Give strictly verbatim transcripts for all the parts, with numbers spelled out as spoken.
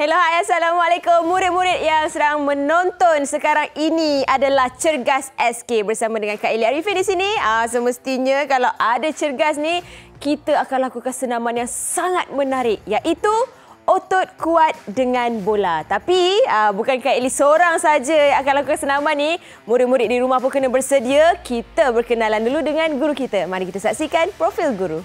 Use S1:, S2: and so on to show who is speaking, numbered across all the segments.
S1: Hello, hai, Assalamualaikum. Murid-murid yang sedang menonton sekarang ini adalah Cergas S K bersama dengan Kak Eli Arifin di sini. Ah, semestinya kalau ada Cergas ni, kita akan lakukan senaman yang sangat menarik, iaitu otot kuat dengan bola. Tapi ah, bukan Kak Eli seorang saja yang akan lakukan senaman ni. Murid-murid di rumah pun kena bersedia. Kita berkenalan dulu dengan guru kita. Mari kita saksikan profil guru.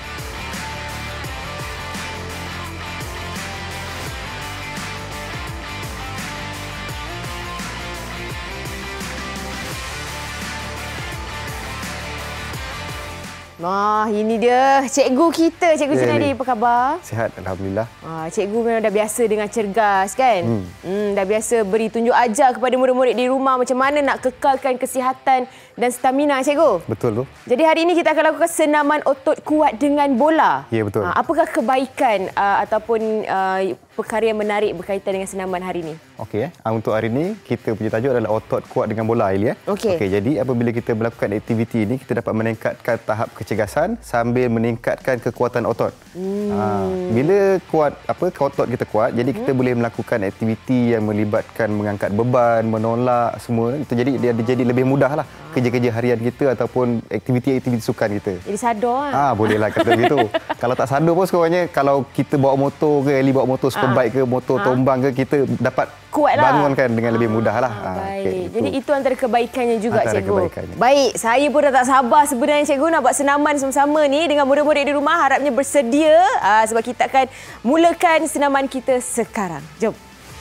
S1: Wah, ini dia cikgu kita, Cikgu
S2: Ya,
S1: Junadi. Apa khabar?
S2: Sihat, Alhamdulillah.
S1: Ah, cikgu memang dah biasa dengan Cergas, kan?
S2: Hmm.
S1: Hmm, dah biasa beri tunjuk ajar kepada murid-murid di rumah macam mana nak kekalkan kesihatan dan stamina, Cikgu.
S2: Betul tu.
S1: Jadi hari ini kita akan lakukan senaman otot kuat dengan bola.
S2: Ya, betul.
S1: Ah, apakah kebaikan ah, ataupun ah, perkara yang menarik berkaitan dengan senaman hari ini?
S2: Okey, eh. Untuk hari ini, kita punya tajuk adalah otot kuat dengan bola, Eli. Eh.
S1: Okey.
S2: Okey, jadi apabila kita melakukan aktiviti ini, kita dapat meningkatkan tahap kecergasan sambil meningkatkan kekuatan otot. Hmm. Ha, bila kuat apa otot kita kuat, jadi kita hmm. boleh melakukan aktiviti yang melibatkan mengangkat beban, menolak semua. Itu jadi dia jadi lebih mudahlah kerja-kerja harian kita ataupun aktiviti-aktiviti sukan kita.
S1: Jadi sadar ah.
S2: Ah, bolehlah kata begitu. Kalau tak sadar pun sekurang-kurangnya kalau kita bawa motor ke, Eli bawa motor superbike ke, motor
S1: Ah.
S2: tombang ke, kita dapat
S1: Kuatlah.
S2: bangunkan dengan lebih mudah lah.
S1: Ah,
S2: Ah,
S1: baik.
S2: okey,
S1: Jadi itu antara kebaikannya juga,
S2: Antara
S1: Cikgu.
S2: kebaikannya.
S1: Baik, saya pun dah tak sabar sebenarnya, Cikgu, nak buat senaman sama-sama ni dengan murid-murid di rumah. Harapnya bersedia aa, sebab kita akan mulakan senaman kita sekarang. Jom.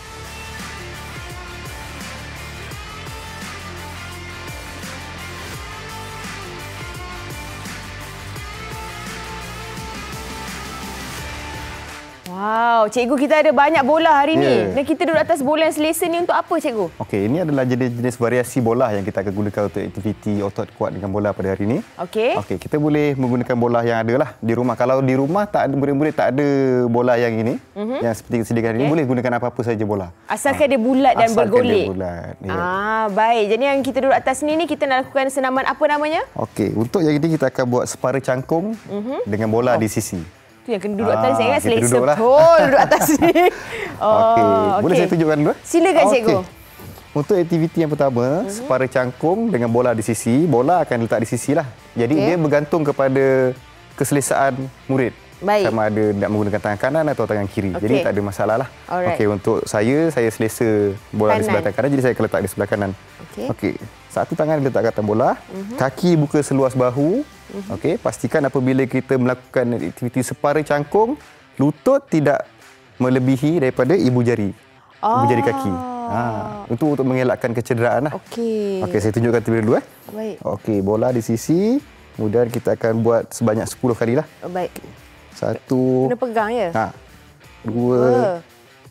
S1: Wow, Cikgu, kita ada banyak bola hari ni.
S2: Ya.
S1: Dan kita duduk atas bola yang selesa ni untuk apa, Cikgu?
S2: Okey, ini adalah jenis-jenis variasi bola yang kita akan gunakan untuk aktiviti otot kuat dengan bola pada hari ini.
S1: Okey.
S2: Okey, kita boleh menggunakan bola yang ada lah di rumah. Kalau di rumah tak ada murid-murid tak ada bola yang ini, mm-hmm. yang seperti kita sediakan okay. ini, boleh gunakan apa-apa saja bola.
S1: Asalkan
S2: ha.
S1: dia bulat dan
S2: Asalkan
S1: bergolek.
S2: Dia bulat. Ya.
S1: Ah, baik. Jadi yang kita duduk atas ni ni kita nak lakukan senaman apa namanya?
S2: Okey, untuk yang ini kita akan buat separa cangkung mm-hmm. dengan bola oh. di sisi.
S1: Tu yang kena duduk atas, saya ingat selesa
S2: duduklah.
S1: betul duduk atas ni. Oh,
S2: okey. Boleh
S1: okay.
S2: saya tunjukkan dulu?
S1: Silakan,
S2: okay.
S1: Cikgu.
S2: Untuk aktiviti yang pertama, uh-huh. separa cangkung dengan bola di sisi. Bola akan letak di sisi lah. Jadi okay. dia bergantung kepada keselesaan murid.
S1: Baik.
S2: Sama ada nak menggunakan tangan kanan atau tangan kiri. Okay. Jadi tak ada masalah lah. Okey, untuk saya, saya selesa bola kanan. Di sebelah tangan kanan, jadi saya akan letak di sebelah kanan. Okey. Okey. Satu tangan diletak ke atas bola, uh-huh. kaki buka seluas bahu. Uh-huh. Okey, pastikan apabila kita melakukan aktiviti separa cangkung, lutut tidak melebihi daripada ibu jari. Oh. Ibu jari kaki. Ha, untuk untuk mengelakkan kecederaan lah. Okey. Okey, saya tunjukkan terlebih dulu eh.
S1: Baik.
S2: Okey, bola di sisi. Kemudian kita akan buat sebanyak sepuluh kali lah.
S1: Oh, baik.
S2: Satu.
S1: Kena pegang ya?
S2: Ha. Dua.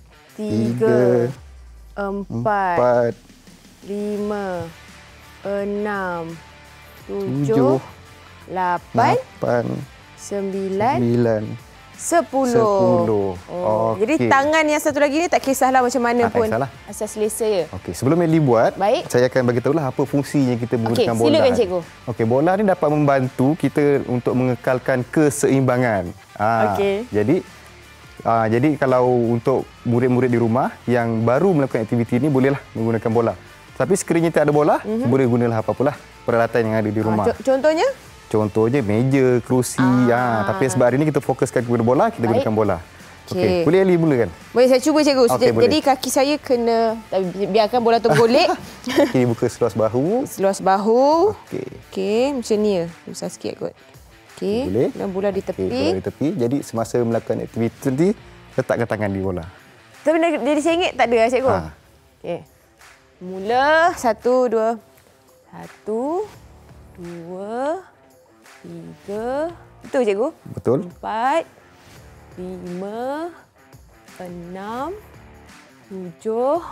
S1: Tiga. Empat.
S2: Empat.
S1: Lima. Enam. Tujuh.
S2: Tujuh.
S1: Lapan.
S2: Lapan.
S1: Sembilan.
S2: Sembilan.
S1: Sepuluh.
S2: Sepuluh.
S1: Oh.
S2: Okay.
S1: Jadi tangan yang satu lagi ni tak kisahlah macam mana
S2: ha,
S1: pun.
S2: Tak kisahlah.
S1: Asal selesa ya.
S2: Okey, sebelum Eli buat,
S1: baik.
S2: saya akan bagi tahulah apa fungsinya kita menggunakan
S1: okay,
S2: bola.
S1: Silakan, Cikgu.
S2: Okey, bola ni dapat membantu kita untuk mengekalkan keseimbangan. Ha, Okey. Jadi ha, jadi kalau untuk murid-murid di rumah yang baru melakukan aktiviti ini, bolehlah menggunakan bola. Tapi sekiranya tak ada bola, mm-hmm. boleh gunalah apa-apalah peralatan yang ada di rumah.
S1: Ha, contohnya?
S2: Contohnya meja, kerusi. Ah. Ha, tapi sebab hari ini kita fokuskan kepada bola, kita baik. gunakan bola. Okey. Okay. Boleh Eli mulakan? Boleh,
S1: saya cuba, Cikgu.
S2: Okay,
S1: Jadi boleh. Kaki saya kena biarkan bola tu golek.
S2: Okey, buka seluas bahu.
S1: Seluas bahu.
S2: Okey.
S1: Okey, macam ni ya. Besar sikit kot. Okey.
S2: Boleh.
S1: Dan bola di tepi.
S2: Okay, bola di tepi. Jadi semasa melakukan aktiviti nanti, letakkan tangan di bola.
S1: Tapi dari sengit tak ada, Cikgu? Ha. Okey. Mula. Satu, dua. Satu, dua, tiga. Betul, Cikgu?
S2: Betul.
S1: Empat, lima, enam, tujuh,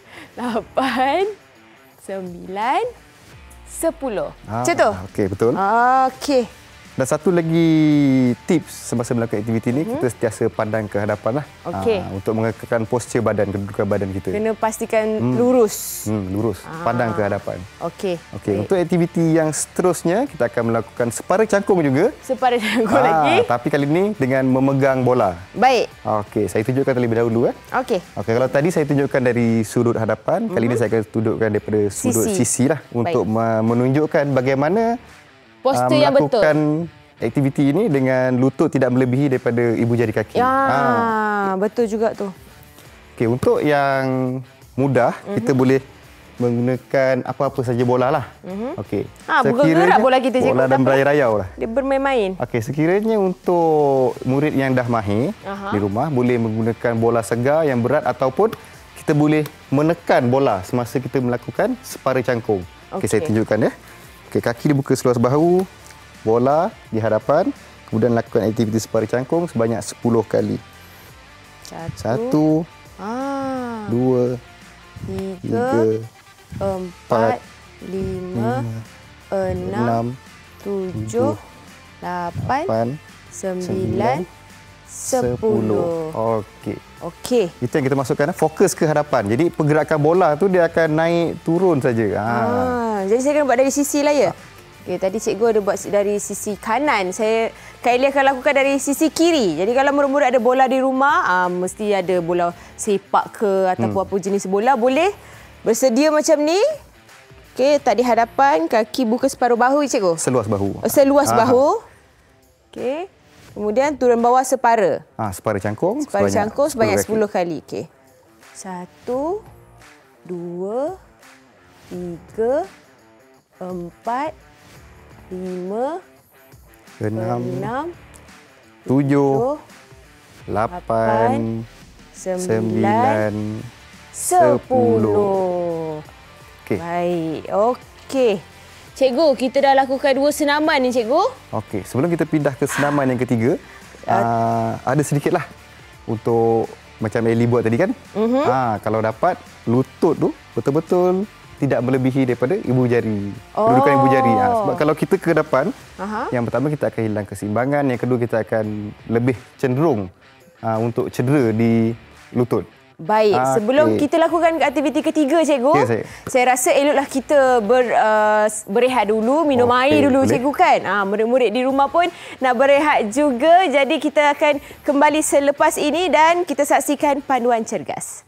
S1: lapan, sembilan, sepuluh.
S2: Ah,
S1: macam tu?
S2: Okey, betul.
S1: Okey.
S2: Dan satu lagi tips semasa melakukan aktiviti ini, mm-hmm. kita sentiasa pandang ke hadapan lah.
S1: Okey.
S2: Ha, untuk mengekalkan postur badan, kedudukan badan kita.
S1: Kena pastikan hmm. lurus.
S2: Hmm, lurus. Ah. Pandang ke hadapan.
S1: Okey.
S2: Okey. Untuk aktiviti yang seterusnya, kita akan melakukan separa cangkung juga.
S1: Separa cangkung ha, lagi.
S2: Tapi kali ini dengan memegang bola.
S1: Baik.
S2: Okey, saya tunjukkan terlebih dahulu. Eh.
S1: Okey.
S2: Okey, kalau tadi saya tunjukkan dari sudut hadapan, mm-hmm. kali ini saya akan tunjukkan daripada sudut sisi, sisi lah. Untuk Baik. menunjukkan bagaimana postur uh, yang betul. Melakukan aktiviti ini dengan lutut tidak melebihi daripada ibu jari kaki.
S1: Ya, ha. betul juga tu.
S2: Okey, untuk yang mudah, mm-hmm. kita boleh menggunakan apa-apa saja bola lah. Mm-hmm. Okey.
S1: Ha, bergerak bola kita je.
S2: Bola dan berayau-rayau lah.
S1: Dia bermain-main.
S2: Okey, sekiranya untuk murid yang dah mahir Aha. di rumah, boleh menggunakan bola segar yang berat ataupun kita boleh menekan bola semasa kita melakukan separa cangkung. Okey, okay, saya tunjukkan ya. Okey, kaki dibuka seluas bahu. Bola di hadapan, kemudian lakukan aktiviti separa cangkung sebanyak sepuluh kali. Satu, Satu ah. dua,
S1: tiga, tiga empat, lima, enam, enam tujuh, lapan, sembilan, sepuluh.
S2: Okey.
S1: Okey.
S2: Itu yang kita masukkan, fokus ke hadapan. Jadi pergerakan bola tu dia akan naik turun saja. Ha.
S1: Ah, jadi saya kena buat dari sisi lah ya. Okay, tadi cikgu ada buat dari sisi kanan. Saya Kak Eli akan lakukan dari sisi kiri. Jadi kalau murid-murid ada bola di rumah, aa, mesti ada bola sepak ke ataupun hmm. apa jenis bola, boleh bersedia macam ni. Okey, tak di hadapan, kaki buka separuh bahu cikgu.
S2: Seluas bahu.
S1: Seluas Aha. bahu. Okey. Kemudian turun bawah separa.
S2: Ah, separa cangkung.
S1: Separa sebanyak cangkung sebanyak sepuluh kali. Okey. Satu, dua, tiga, empat, lima,
S2: enam,
S1: enam
S2: tujuh, lapan, sembilan, sepuluh.
S1: Okay. Baik. Okey. Cikgu, kita dah lakukan dua senaman ni, cikgu.
S2: Okey. Sebelum kita pindah ke senaman yang ketiga, uh, ada sedikitlah untuk macam Eli buat tadi kan. Uh-huh. Ha, kalau dapat lutut tu betul-betul tidak melebihi daripada ibu jari. Oh. Kedudukan ibu jari. Ha, sebab kalau kita ke depan, uh-huh. yang pertama kita akan hilang keseimbangan, yang kedua kita akan lebih cenderung uh, untuk cedera di lutut.
S1: Baik, ha, sebelum okay. kita lakukan aktiviti ketiga, cikgu, okay, saya. saya rasa eloklah kita ber, uh, berehat dulu, minum okay, air dulu, boleh. Cikgu kan. Ha, murid-murid di rumah pun nak berehat juga. Jadi kita akan kembali selepas ini dan kita saksikan panduan cergas.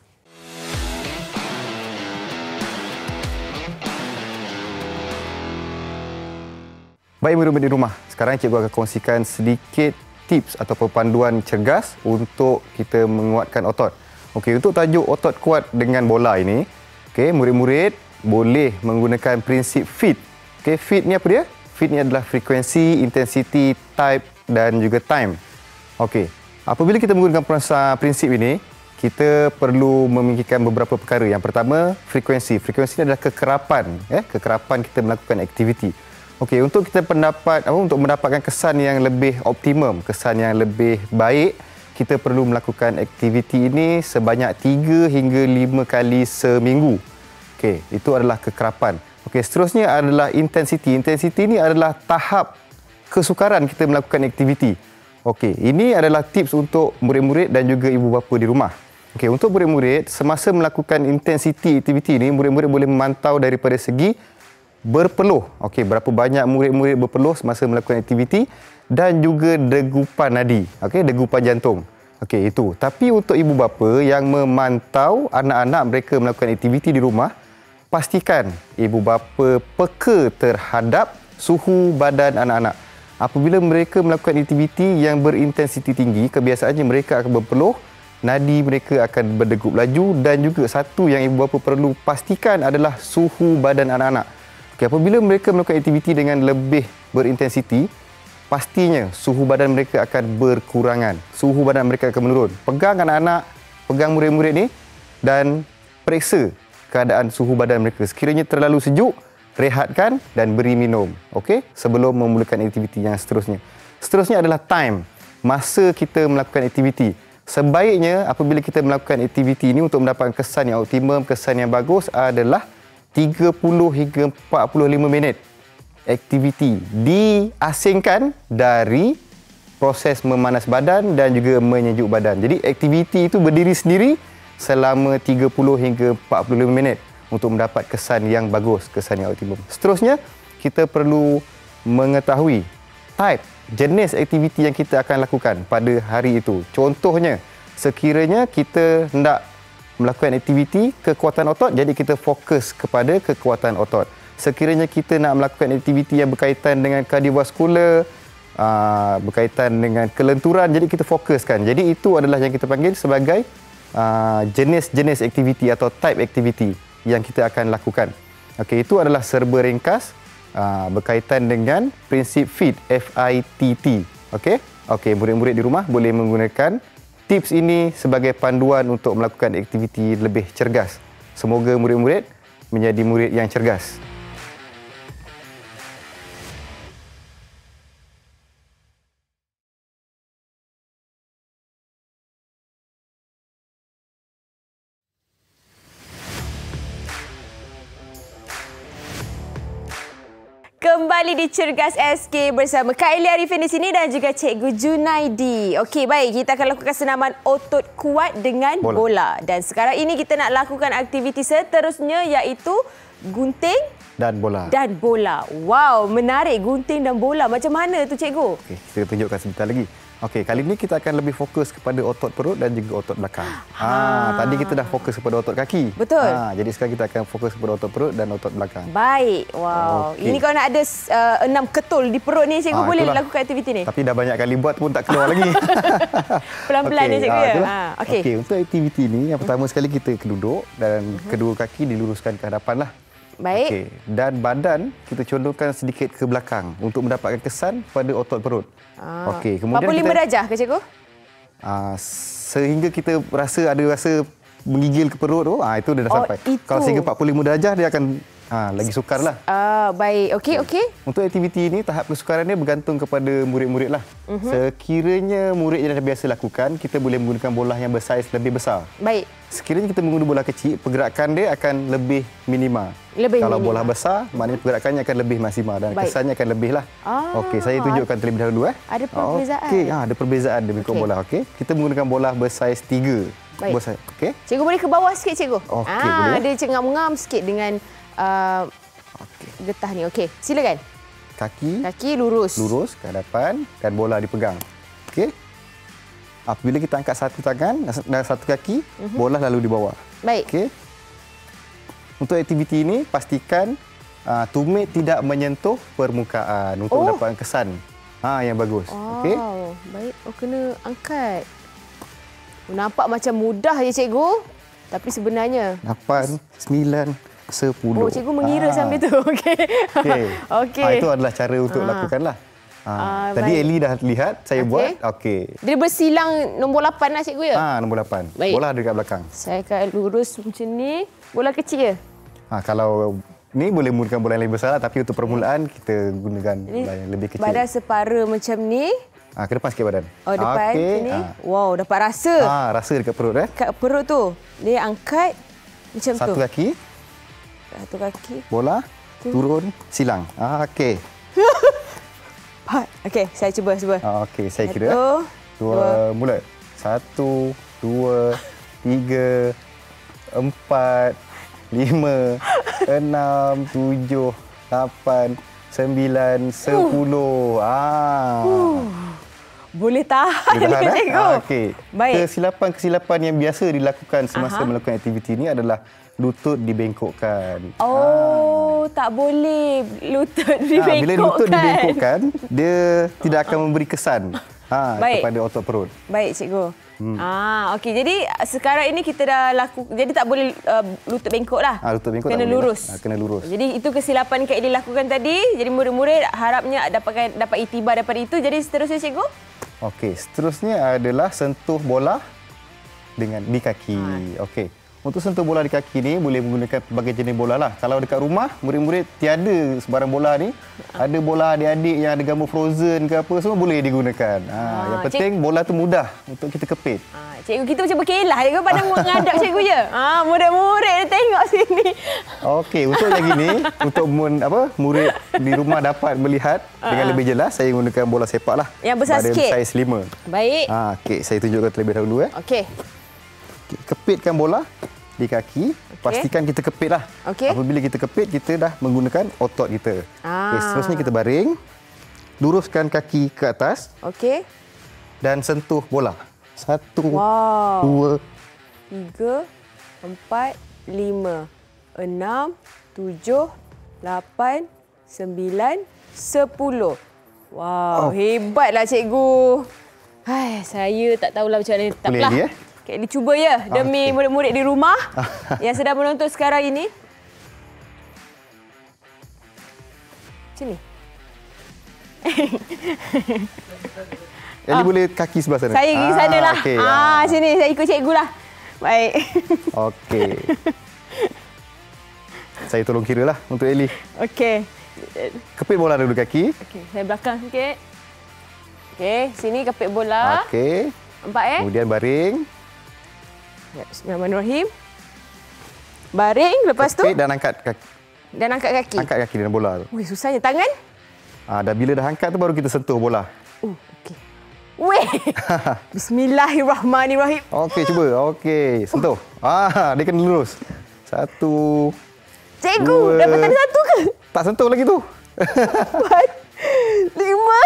S2: Baik murid-murid di rumah, sekarang cikgu akan kongsikan sedikit tips atau panduan cergas untuk kita menguatkan otot. Okey, untuk tajuk otot kuat dengan bola ini, okey, murid-murid boleh menggunakan prinsip fit. Okey, fit ni apa dia? Fit ni adalah frekuensi, intensity, type dan juga time. Okey, apabila kita menggunakan prinsip ini, kita perlu memikirkan beberapa perkara. Yang pertama, frekuensi. Frekuensi ini adalah kekerapan, eh, kekerapan kita melakukan aktiviti. Okey, untuk kita pendapat apa untuk mendapatkan kesan yang lebih optimum, kesan yang lebih baik, kita perlu melakukan aktiviti ini sebanyak tiga hingga lima kali seminggu. Okey, itu adalah kekerapan. Okey, seterusnya adalah intensiti. Intensiti ini adalah tahap kesukaran kita melakukan aktiviti. Okey, ini adalah tips untuk murid-murid dan juga ibu bapa di rumah. Okey, untuk murid-murid semasa melakukan intensiti aktiviti ini, murid-murid boleh memantau daripada segi berpeluh. Okey, berapa banyak murid-murid berpeluh semasa melakukan aktiviti dan juga degupan nadi. Okey, degupan jantung. Okey, itu. Tapi untuk ibu bapa yang memantau anak-anak mereka melakukan aktiviti di rumah, pastikan ibu bapa peka terhadap suhu badan anak-anak. Apabila mereka melakukan aktiviti yang berintensiti tinggi, kebiasaannya mereka akan berpeluh, nadi mereka akan berdegup laju dan juga satu yang ibu bapa perlu pastikan adalah suhu badan anak-anak. Okay, apabila mereka melakukan aktiviti dengan lebih berintensiti, pastinya suhu badan mereka akan berkurangan. Suhu badan mereka akan menurun. Pegang anak-anak, pegang murid-murid ni dan periksa keadaan suhu badan mereka. Sekiranya terlalu sejuk, rehatkan dan beri minum. Okey, sebelum memulakan aktiviti yang seterusnya. Seterusnya adalah time, masa kita melakukan aktiviti. Sebaiknya apabila kita melakukan aktiviti ini untuk mendapatkan kesan yang optimum, kesan yang bagus adalah tiga puluh hingga empat puluh lima minit. aktiviti diasingkan dari proses memanas badan dan juga menyejuk badan. Jadi aktiviti itu berdiri sendiri selama tiga puluh hingga empat puluh lima minit untuk mendapat kesan yang bagus, kesan yang optimum. Seterusnya, kita perlu mengetahui type, jenis aktiviti yang kita akan lakukan pada hari itu. Contohnya, sekiranya kita hendak melakukan aktiviti kekuatan otot, jadi kita fokus kepada kekuatan otot. Sekiranya kita nak melakukan aktiviti yang berkaitan dengan kardiovaskular, aa, berkaitan dengan kelenturan, jadi kita fokuskan. Jadi itu adalah yang kita panggil sebagai aa, jenis-jenis aktiviti atau type aktiviti yang kita akan lakukan. Okey, itu adalah serba ringkas aa, berkaitan dengan prinsip FIT, F I T T. Okey? Okey, murid-murid di rumah boleh menggunakan tips ini sebagai panduan untuk melakukan aktiviti lebih cergas. Semoga murid-murid menjadi murid yang cergas.
S1: Kembali di Cergas S K bersama Kak Eli Arifin di sini dan juga Cikgu Junaidi. Okey, baik. Kita akan lakukan senaman otot kuat dengan bola. bola. Dan sekarang ini kita nak lakukan aktiviti seterusnya iaitu gunting
S2: dan bola.
S1: Dan bola. Wow, menarik gunting dan bola. Macam mana tu Cikgu?
S2: Okey, kita tunjukkan sebentar lagi. Okey, kali ini kita akan lebih fokus kepada otot perut dan juga otot belakang. Ha. Ha, tadi kita dah fokus kepada otot kaki.
S1: Betul.
S2: Ha, jadi sekarang kita akan fokus kepada otot perut dan otot belakang.
S1: Baik. Wow. Okay. Ini kalau nak ada uh, enam ketul di perut ni, Cikgu ha, boleh lakukan aktiviti ni?
S2: Tapi dah banyak kali buat pun tak keluar lagi.
S1: Pelan-pelan okay. ni Cikgu. Ha,
S2: ha, Okey, okay, untuk aktiviti ni, yang pertama sekali kita duduk dan uh-huh. kedua kaki diluruskan ke hadapan lah.
S1: Baik.
S2: Okay. Dan badan kita condongkan sedikit ke belakang untuk mendapatkan kesan pada otot perut.
S1: Ah.
S2: Okey, kemudian
S1: empat puluh lima kita, darjah ke Cikgu?
S2: Ah, sehingga kita rasa ada rasa menggigil ke perut tu, ah itu dah, dah
S1: oh,
S2: sampai.
S1: Itu.
S2: Kalau sehingga empat puluh lima darjah dia akan ah lagi sukar lah.
S1: Ah, baik. Okey, okey.
S2: Untuk aktiviti ini tahap kesukaran dia bergantung kepada murid-murid lah. Uh-huh. Sekiranya murid yang dah biasa lakukan, kita boleh menggunakan bola yang bersaiz lebih besar.
S1: Baik.
S2: Sekiranya kita menggunakan bola kecil, pergerakan dia akan lebih minima.
S1: Lebih
S2: Kalau
S1: minima.
S2: bola besar, maknanya pergerakannya akan lebih maksimal dan Baik. kesannya akan lebih lah.
S1: Ah,
S2: Okey, saya tunjukkan terlebih dahulu. Eh.
S1: Ada perbezaan.
S2: Okey, ha, ada perbezaan dia mengikut
S1: okay.
S2: bola. Okey, kita menggunakan bola bersaiz tiga.
S1: Baik.
S2: Bersaiz. Okey.
S1: Cikgu boleh ke bawah sikit, Cikgu?
S2: Okey,
S1: ah,
S2: boleh.
S1: Dia cengam-ngam sikit dengan uh, okay. getah ni. Okey, silakan.
S2: Kaki.
S1: Kaki lurus.
S2: Lurus ke hadapan dan bola dipegang. Okey. Apabila kita angkat satu tangan dan satu kaki, uh-huh. bola lalu di bawah.
S1: Baik.
S2: Okey. Untuk aktiviti ini, pastikan uh, tumit tidak menyentuh permukaan untuk oh. mendapatkan kesan ha, yang bagus.
S1: Oh,
S2: Okey.
S1: Baik. Oh, kena angkat. Oh, nampak macam mudah je, Cikgu. Tapi sebenarnya...
S2: lapan, sembilan, sepuluh.
S1: Oh, Cikgu mengira ha. sambil tu. Okey.
S2: Okey.
S1: Okay.
S2: Ha, itu adalah cara untuk ha. lakukanlah. Ha. Uh, Tadi baik. Eli dah lihat, saya okay. buat. Okey.
S1: Dia bersilang nombor lapan lah, Cikgu ya?
S2: Ha, nombor lapan. Baik. Bola ada dekat belakang.
S1: Saya akan lurus macam ni. Bola kecil je?
S2: Ha, kalau ni boleh menggunakan bola yang lebih besar lah, tapi untuk permulaan kita gunakan
S1: ini
S2: bola yang lebih kecil.
S1: Badan separa macam ni.
S2: Ha, ke depan sikit badan.
S1: Oh, depan okay. sini. Ha. Wow, dapat rasa.
S2: Ha, rasa dekat perut eh.
S1: Kat perut tu. Dia angkat macam
S2: Satu
S1: tu.
S2: Satu kaki.
S1: Satu kaki.
S2: Bola tu. Turun, silang. Ha, okey.
S1: Okey, saya cuba cuba.
S2: Ha, okey, saya
S1: Satu,
S2: kira. Dua, dua, mula. Satu, dua, tiga, empat, lima, enam, tujuh, lapan, sembilan, sepuluh. Uh. Ah.
S1: Uh. Boleh tahan,
S2: Boleh tahan
S1: Cikgu.
S2: Ah, okey.
S1: Baik.
S2: Kesilapan-kesilapan yang biasa dilakukan semasa Aha. melakukan aktiviti ini adalah lutut dibengkokkan.
S1: Oh, ah. tak boleh lutut dibengkokkan.
S2: Ah, bila lutut dibengkokkan, dia tidak akan memberi kesan ha, kepada otot perut.
S1: Baik, Cikgu. Hmm. Ah, okey. Jadi sekarang ini kita dah laku, jadi tak boleh uh, lutut bengkok lah.
S2: Ah, lutut bengkok
S1: kena lurus.
S2: Ha, kena lurus.
S1: Jadi itu kesilapan Kak Eli lakukan tadi. Jadi murid-murid harapnya dapatkan dapat iktibar daripada itu. Jadi seterusnya, Cikgu?
S2: Okey, seterusnya adalah sentuh bola dengan di kaki. Ha. Okey. untuk sentuh bola di kaki ni boleh menggunakan pelbagai jenis bola lah. Kalau dekat rumah, murid-murid tiada sebarang bola ni. Ada bola adik-adik yang ada gambar Frozen ke apa, semua boleh digunakan. Ha, ha, yang penting cik... bola tu mudah untuk kita kepit. Ha,
S1: cikgu kita macam berkelah je ke pada menghadap cikgu je. Ha, murid-murid tengok sini. Okey,
S2: untuk yang gini, untuk mun, apa, murid di rumah dapat melihat ha, dengan lebih jelas, saya menggunakan bola sepak lah.
S1: Yang besar
S2: pada
S1: sikit.
S2: Saiz lima.
S1: Baik.
S2: Ha, okay, saya tunjukkan terlebih dahulu. Eh.
S1: Okey.
S2: Kepitkan bola di kaki, okay. Pastikan kita kepit lah.
S1: Okay.
S2: Apabila kita kepit, kita dah menggunakan otot kita.
S1: Ah.
S2: Okay, seterusnya kita baring, luruskan kaki ke atas.
S1: Okey.
S2: Dan sentuh bola. Satu,
S1: wow.
S2: dua,
S1: tiga, empat, lima, enam, tujuh, lapan, sembilan, sepuluh. Wow, oh. Hebatlah cikgu. Hai, saya tak tahulah macam mana.
S2: Boleh Eli, eh?
S1: Kak Eli cuba ya demi okay. murid-murid di rumah yang sedang menonton sekarang ini. Sini.
S2: Eli oh. boleh kaki sebelah sana.
S1: Saya pergi sana lah. Okay, ah, ya. Sini saya ikut cikgu lah. Baik.
S2: Okey. Saya tolong kira lah untuk Eli.
S1: Okey.
S2: Kepit bola dulu kaki.
S1: Okey, saya belakang sikit. Okey, sini kepit bola.
S2: Okey.
S1: Nampak eh?
S2: Kemudian baring.
S1: Ya, bismillahirrahmanirrahim. Baring, lepas
S2: kepit
S1: tu?
S2: Dan angkat kaki.
S1: Dan angkat kaki?
S2: Angkat kaki dengan bola tu.
S1: Wih, susahnya. Tangan?
S2: Ah, dan bila dah angkat tu baru kita sentuh bola.
S1: Uh, okey. Weh! Bismillahirrahmanirrahim.
S2: Okey, cuba. Okey, sentuh. Uh. Ah, dia kena lurus. Satu.
S1: Cikgu,
S2: dua,
S1: dapat ada satu ke?
S2: Tak sentuh lagi tu.
S1: Empat, lima,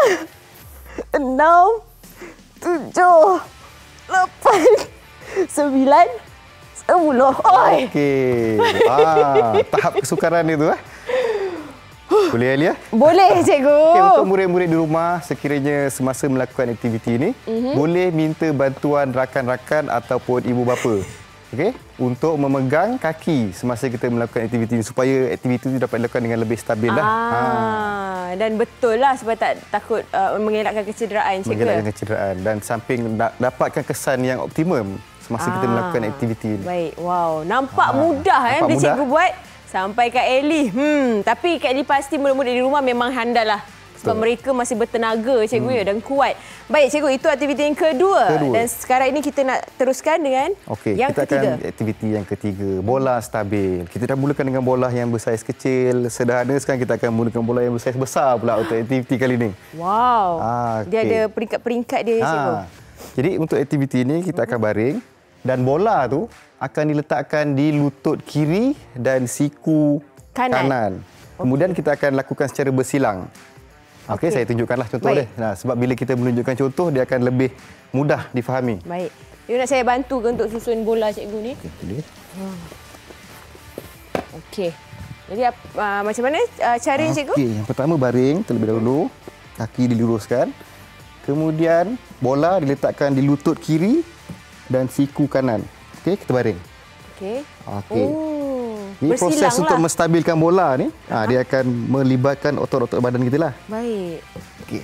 S1: enam, tujuh, lapan, sembilan, sepuluh.
S2: Okey. Ah, tahap kesukaran dia tu. Eh? Boleh, Eli? Ya?
S1: Boleh, cikgu.
S2: Okay, untuk murid-murid di rumah, sekiranya semasa melakukan aktiviti ini, mm-hmm. boleh minta bantuan rakan-rakan ataupun ibu bapa. Okay? Untuk memegang kaki semasa kita melakukan aktiviti ini supaya aktiviti itu dapat dilakukan dengan lebih stabil.
S1: Ah,
S2: lah. Ha.
S1: Dan betul lah sebab tak takut uh, mengelakkan kecederaan. Cikgu.
S2: Mengelakkan kecederaan dan samping da- dapatkan kesan yang optimum semasa ah, kita melakukan aktiviti ini.
S1: Baik, wow. Nampak ah, mudah eh bila cikgu buat. Sampai Kak Eli. Hmm, tapi Kak Eli pasti murid-murid di rumah memang handal lah. Sebab betul. Mereka masih bertenaga, cikgu hmm. ya, dan kuat. Baik, cikgu, itu aktiviti yang kedua. kedua. Dan sekarang ini kita nak teruskan dengan
S2: Okey,
S1: yang
S2: kita
S1: ketiga.
S2: Akan aktiviti yang ketiga, bola stabil. Kita dah mulakan dengan bola yang bersaiz kecil, sederhana. Sekarang kita akan mulakan bola yang bersaiz besar pula untuk aktiviti kali ini.
S1: Wow.
S2: Ah, okay.
S1: Dia ada peringkat-peringkat dia, cikgu.
S2: Ah. Jadi untuk aktiviti ini kita akan baring dan bola tu akan diletakkan di lutut kiri dan siku kanan. kanan. Kemudian kita akan lakukan secara bersilang. Okey, okay, saya tunjukkanlah contoh Baik. dia. Nah, sebab bila kita menunjukkan contoh, dia akan lebih mudah difahami.
S1: Baik. You nak saya bantu ke untuk susun bola cikgu ni?
S2: Okey, boleh.
S1: Hmm. Okey. Jadi uh, macam mana uh, cara ni, cikgu?
S2: Okey, yang pertama baring terlebih dahulu. Kaki diluruskan. Kemudian bola diletakkan di lutut kiri dan siku kanan. Okey, kita baring.
S1: Okey.
S2: Okey. Oh, ini proses lah. Untuk menstabilkan bola ni, ha, dia akan melibatkan otot-otot badan kita lah.
S1: Baik.
S2: Okey.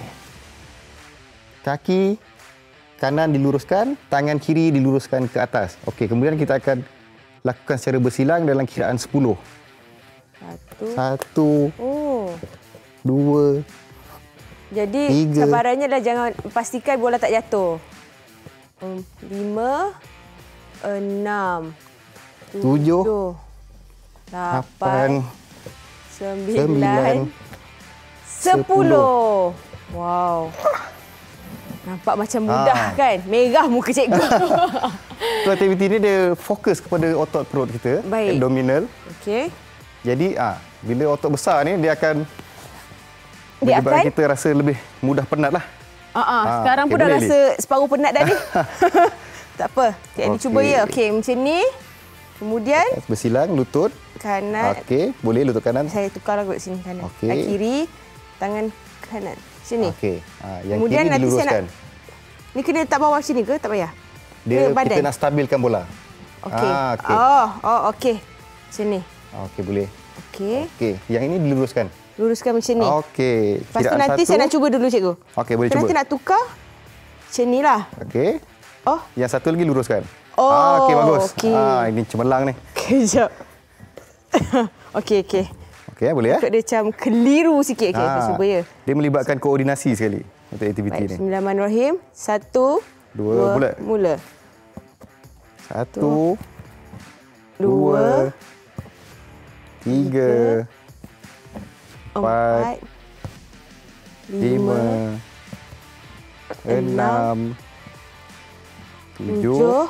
S2: Kaki kanan diluruskan, tangan kiri diluruskan ke atas. Okey, kemudian kita akan lakukan secara bersilang dalam kiraan sepuluh.
S1: Satu.
S2: Satu.
S1: Oh.
S2: Dua.
S1: Jadi
S2: tiga.
S1: Cabarannya adalah jangan pastikan bola tak jatuh. Um, lima. Enam,
S2: tujuh,
S1: lapan, sembilan, sepuluh. Wow. Nampak macam mudah ha. kan? Merah muka cikgu.
S2: Aktiviti ini dia fokus kepada otot perut kita,
S1: Baik.
S2: abdominal.
S1: Okey.
S2: Jadi ah, bila otot besar ni dia akan menyebabkan kita rasa lebih mudah penat lah.
S1: Uh-uh. Ha. Sekarang okay, pun dah rasa separuh penat dah ni. Tak apa. Kak Eli okay. cuba ya. Okey, macam ni. Kemudian
S2: bersilang lutut
S1: kanan.
S2: Okey, boleh lutut kanan.
S1: Saya tukarlah kat sini kanan.
S2: Okay.
S1: Kaki kiri, tangan kanan. Sini.
S2: Okey. Ha, yang
S1: Kemudian
S2: kiri diluruskan.
S1: Nak, ni kena letak bawah sini ke? Tak payah.
S2: Dia badan. Kita nak stabilkan bola.
S1: Okey.
S2: Ha, okay.
S1: Oh, oh okey. Macam ni.
S2: Okey, boleh.
S1: Okey.
S2: Okey, yang ini diluruskan.
S1: Luruskan macam ni.
S2: Okey.
S1: Lepas tu nanti satu. Saya nak cuba dulu, cikgu.
S2: Okey, boleh
S1: saya
S2: cuba.
S1: Nanti nak tukar. Macam ni lah.
S2: Okey.
S1: Oh.
S2: Yang satu lagi luruskan.
S1: Oh,
S2: ah, okey bagus.
S1: Okay.
S2: Ah, ini cemerlang ni.
S1: Kejap. Okey, okey.
S2: Okey, ya, boleh ya?
S1: Dia macam keliru sikit. Okey, ah, cuba ya.
S2: Dia melibatkan koordinasi sekali untuk aktiviti ni.
S1: Bismillahirrahmanirrahim. Satu,
S2: dua,
S1: dua
S2: mula.
S1: mula.
S2: Satu, dua, tiga, empat, lima, enam, tujuh,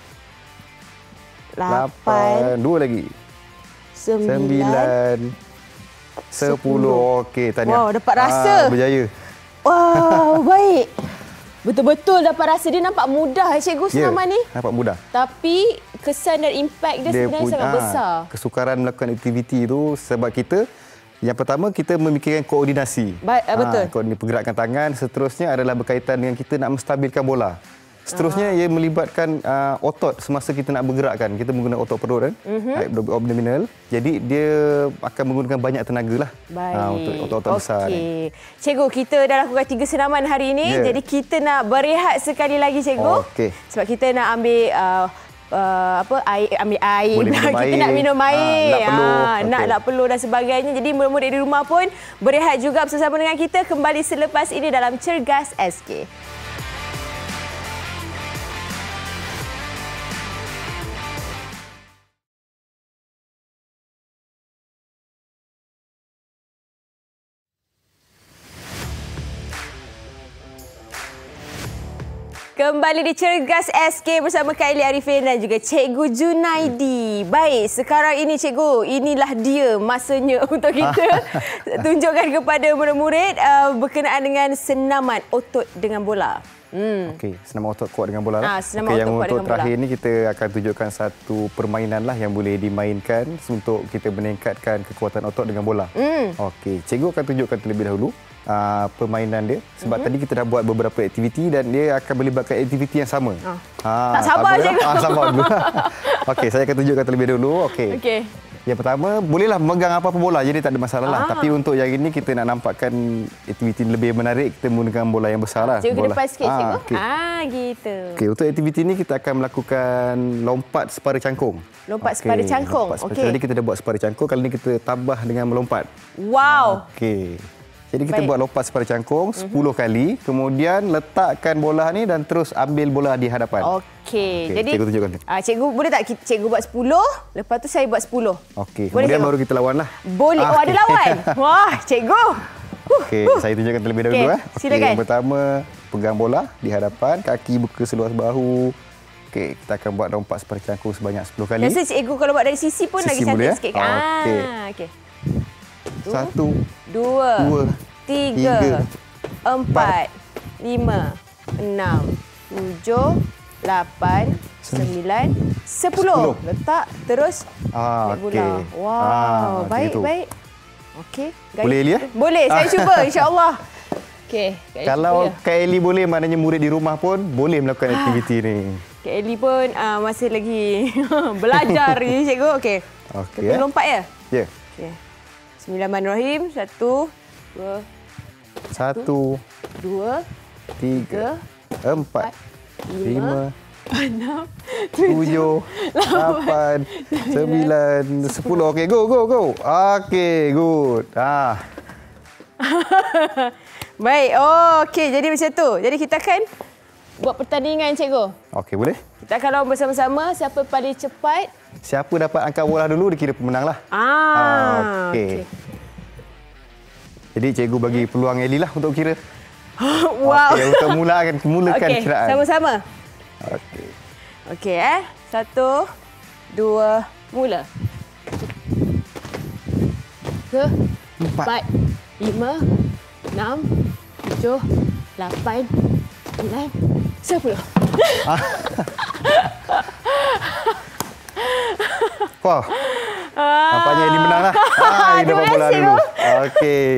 S2: lapan, dua lagi, sembilan, sepuluh. Okey, tahniah.
S1: Wow, dapat rasa.
S2: Ah, berjaya.
S1: Wow, baik. Betul-betul dapat rasa. Dia nampak mudah, cikgu, senaman
S2: ya,
S1: ni.
S2: nampak mudah.
S1: Tapi kesan dan impak dia, dia sebenarnya pun, sangat ah, besar.
S2: Kesukaran melakukan aktiviti itu sebab kita, yang pertama kita memikirkan koordinasi.
S1: Ba- betul.
S2: Ha, pergerakan tangan, seterusnya adalah berkaitan dengan kita nak menstabilkan bola. Seterusnya ia melibatkan uh, otot semasa kita nak bergerakkan. Kita menggunakan otot perut kan, mm-hmm. abdominal. Jadi dia akan menggunakan banyak tenaga lah uh, untuk otot-otot okay. besar. Okey.
S1: Cikgu, kita dah lakukan tiga senaman hari ini. Yeah. Jadi kita nak berehat sekali lagi, cikgu.
S2: Okay.
S1: Sebab kita nak ambil uh, uh, apa air, ambil air. Kita
S2: air.
S1: nak minum air.
S2: Ha, nak peluh.
S1: Ha,
S2: okay.
S1: Nak nak peluh dan sebagainya. Jadi murid-murid di rumah pun berehat juga bersama dengan kita kembali selepas ini dalam Cergas S K. Kembali di Cergas S K bersama Kak Eli Arifin dan juga Cikgu Junaidi. Baik, sekarang ini Cikgu, inilah dia masanya untuk kita tunjukkan kepada murid-murid uh, berkenaan dengan senaman otot dengan bola.
S2: Hmm. Okey, senaman otot kuat dengan bola.
S1: Ah, senaman
S2: okay,
S1: otot
S2: yang
S1: kuat
S2: untuk
S1: dengan
S2: terakhir
S1: bola.
S2: ini kita akan tunjukkan satu permainan lah yang boleh dimainkan untuk kita meningkatkan kekuatan otot dengan bola. Hmm. Okey, cikgu akan tunjukkan terlebih dahulu Uh, permainan dia sebab mm-hmm. tadi kita dah buat beberapa aktiviti dan dia akan melibatkan aktiviti yang sama.
S1: Oh. Ha, tak sabar cikgu.
S2: Ah, sabar dulu. Okey, saya akan tunjukkan terlebih dahulu. Okey.
S1: Okey.
S2: Yang pertama, bolehlah memegang apa-apa bola, jadi tak ada masalah lah. Ah. Tapi untuk yang ini kita nak nampakkan aktiviti lebih menarik, kita menggunakan bola yang besar lah.
S1: Cikgu
S2: bola.
S1: ke depan sikit,
S2: ah,
S1: cikgu.
S2: Okay.
S1: Ah, gitu.
S2: Okey, untuk aktiviti ini kita akan melakukan lompat separa cangkung.
S1: Lompat
S2: okay.
S1: separa cangkung.
S2: Okey. Tadi kita dah buat separa cangkung, kali ini kita tambah dengan melompat.
S1: Wow.
S2: Okey. Jadi kita
S1: Baik.
S2: buat lompat separa cangkung sepuluh mm-hmm. kali, kemudian letakkan bola ni dan terus ambil bola di hadapan.
S1: Okey.
S2: Okay,
S1: jadi
S2: cikgu tunjukkan.
S1: Ah, cikgu boleh tak cikgu buat sepuluh, lepas tu saya buat sepuluh.
S2: Okey.
S1: Boleh
S2: Kemudian
S1: cikgu?
S2: baru kita lawan lah.
S1: Boleh.
S2: Ah,
S1: oh, ada lawan. Wah, cikgu.
S2: Okey, saya tunjukkan terlebih dahulu
S1: okay.
S2: eh.
S1: Okay, silakan.
S2: Yang pertama, pegang bola di hadapan, kaki buka seluas bahu. Okey, kita akan buat lompat separa cangkung sebanyak sepuluh kali.
S1: Rasa cikgu kalau buat dari sisi pun
S2: sisi
S1: lagi cantik
S2: boleh,
S1: sikit.
S2: ya?
S1: Ah,
S2: okey.
S1: okey.
S2: Satu,
S1: dua,
S2: dua
S1: tiga,
S2: tiga
S1: empat, lima, enam, tujuh, lapan, sembilan, sepuluh. Letak terus
S2: ah,
S1: ambil bola.
S2: okay.
S1: Wow,
S2: ah,
S1: baik,
S2: gitu.
S1: baik. Okey.
S2: Boleh, Eli? Ya?
S1: Boleh, saya cuba insya-Allah. Okey.
S2: Kalau Kak Eli boleh, maknanya murid di rumah pun boleh melakukan aktiviti ni.
S1: Kak Eli pun uh, masih lagi belajar ni, cikgu. Okey.
S2: Okey.
S1: Kita lompat ya?
S2: Ya.
S1: Okey. Bismillahirrahmanirrahim. Satu, dua,
S2: Satu,
S1: dua,
S2: tiga, empat, lima,
S1: enam,
S2: tujuh, lapan, sembilan, sepuluh. Okey, go, go, go. Okey, good. Ah.
S1: Baik. Oh, okey. Jadi macam tu. Jadi kita akan buat pertandingan, cikgu.
S2: Okey, boleh?
S1: Kita akan lawan bersama-sama. Siapa paling cepat?
S2: Siapa dapat angkat bola dulu, dia kira pemenang lah.
S1: Ah,
S2: okey.
S1: okey.
S2: Jadi cikgu bagi peluang Eli lah untuk kira.
S1: Wow.
S2: Okey, untuk mulakan, mulakan
S1: okay,
S2: kiraan.
S1: Sama-sama.
S2: Okey.
S1: Okey, eh. Satu, dua, mula. Tiga, empat, lima, enam, tujuh, lapan, sembilan, sepuluh.
S2: Wah. Nampaknya Eli menang lah. Ah, Eli dapat bola dulu. Okey.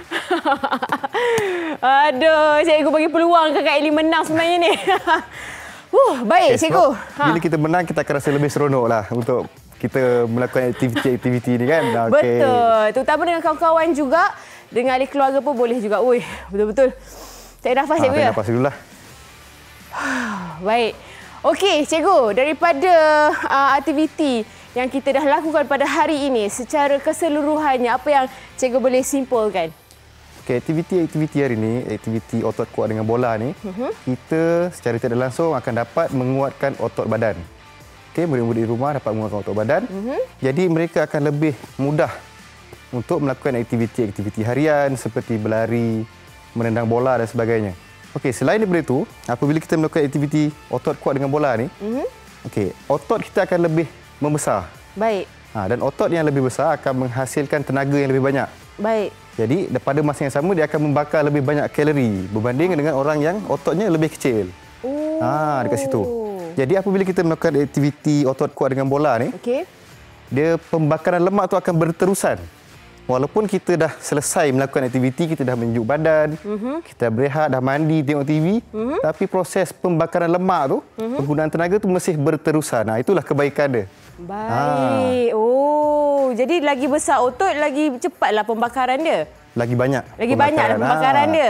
S1: Aduh, cikgu bagi peluang ke Kak Eli menang sebenarnya ni. Uh, baik, okay, cikgu.
S2: Ha. Bila kita menang, kita akan rasa lebih seronok lah untuk kita melakukan aktiviti-aktiviti ni kan. Okay.
S1: Betul. Terutama dengan kawan-kawan juga. Dengan ahli keluarga pun boleh juga. Ui, betul-betul. Tarik nafas, cikgu,
S2: ha,
S1: ya?
S2: Tarik nafas dulu lah.
S1: Baik. Okey, cikgu, daripada uh, aktiviti yang kita dah lakukan pada hari ini, secara keseluruhannya, apa yang cikgu boleh simpulkan?
S2: Okey, aktiviti-aktiviti hari ini, aktiviti otot kuat dengan bola ni, uh-huh. kita secara tidak langsung akan dapat menguatkan otot badan. Okey, murid-murid di rumah dapat menguatkan otot badan. Uh-huh. Jadi mereka akan lebih mudah untuk melakukan aktiviti-aktiviti harian seperti berlari, menendang bola dan sebagainya. Okey, selain daripada itu, apabila kita melakukan aktiviti otot kuat dengan bola ni, uh-huh. okey, otot kita akan lebih membesar.
S1: Baik.
S2: Ha, dan otot yang lebih besar akan menghasilkan tenaga yang lebih banyak.
S1: Baik.
S2: Jadi, pada masa yang sama, dia akan membakar lebih banyak kalori berbanding dengan orang yang ototnya lebih kecil.
S1: Oh.
S2: Ha, dekat situ. Jadi, apabila kita melakukan aktiviti otot kuat dengan bola ni, okay. dia pembakaran lemak tu akan berterusan. Walaupun kita dah selesai melakukan aktiviti, kita dah menunjuk badan, uh-huh. kita berehat, dah mandi, tengok T V, uh-huh. tapi proses pembakaran lemak tu, uh-huh. penggunaan tenaga tu masih berterusan. Nah, itulah kebaikan dia.
S1: Baik. Ha. Oh, jadi lagi besar otot, lagi cepatlah pembakaran dia.
S2: Lagi banyak.
S1: Lagi banyaklah pembakaran ha. dia.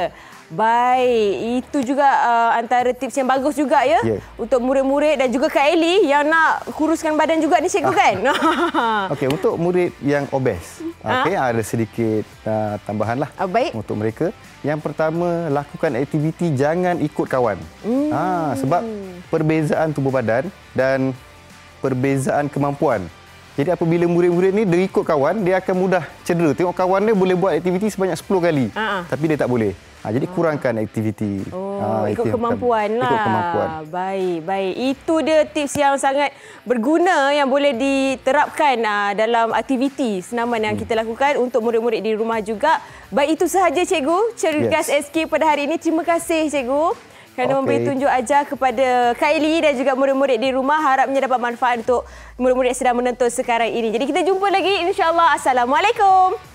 S1: Baik, itu juga uh, antara tips yang bagus juga ya yeah. untuk murid-murid dan juga Kak Elly yang nak kuruskan badan juga ni cikgu kan.
S2: Okey, untuk murid yang obes, okey ha? ada sedikit uh, tambahanlah
S1: uh, baik.
S2: untuk mereka. Yang pertama, lakukan aktiviti jangan ikut kawan. Hmm. Ha, sebab perbezaan tubuh badan dan perbezaan kemampuan. Jadi apabila murid-murid ni dia ikut kawan, dia akan mudah cedera. Tengok kawan dia boleh buat aktiviti sebanyak sepuluh kali, uh-huh. tapi dia tak boleh. Ha, jadi kurangkan aktiviti.
S1: Oh, ha, ikut kemampuan lah.
S2: Ikut kemampuan.
S1: Baik, baik. Itu dia tips yang sangat berguna yang boleh diterapkan uh, dalam aktiviti senaman yang hmm. kita lakukan untuk murid-murid di rumah juga. Baik, itu sahaja cikgu. Cergas yes. S K pada hari ini. Terima kasih cikgu kerana okay. memberi tunjuk ajar kepada Kak Elly dan juga murid-murid di rumah. Harapnya dapat manfaat untuk murid-murid yang sedang menonton sekarang ini. Jadi kita jumpa lagi insya-Allah. Assalamualaikum.